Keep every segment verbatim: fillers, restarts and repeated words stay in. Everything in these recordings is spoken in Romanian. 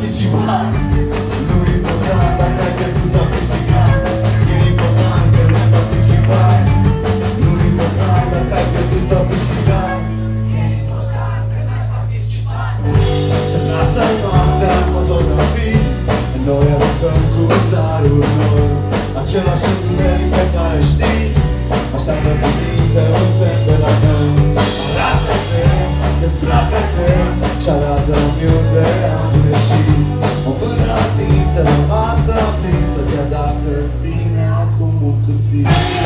participat. Nu e important dacă ai pierdut sau câștigat, e important că n-ai participat. Nu e important dacă ai pierdut sau câștigat, e important că n-ai participat. Se lasă noaptea în fotografii, noi aruncăm cu sarul noi același întuneric pe care știi, așteaptă cuvinte, un semn de la noi. Arată-te, dezbracă-te și arată-mi unde am greșit. O mână atinsă, la masă aprinsă, chiar dacă ține acum un cuțit.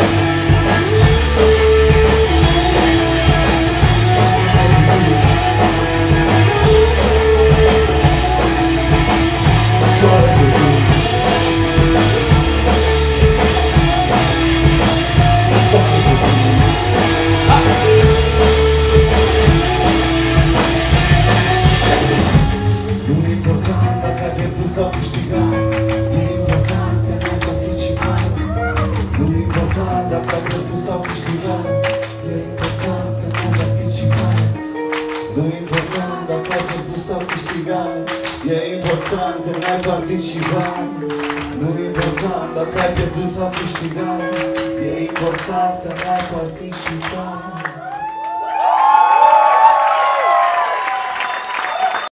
Sau câștigat, e important că n-ai participat. Nu e important dacă ai pierdut sau câștigat, e important că n-ai participat. Nu e important dacă ai pierdut sau câștigat, e important că n-ai participat. Nu e important dacă ai pierdut sau câștigat, e important că n-ai participat.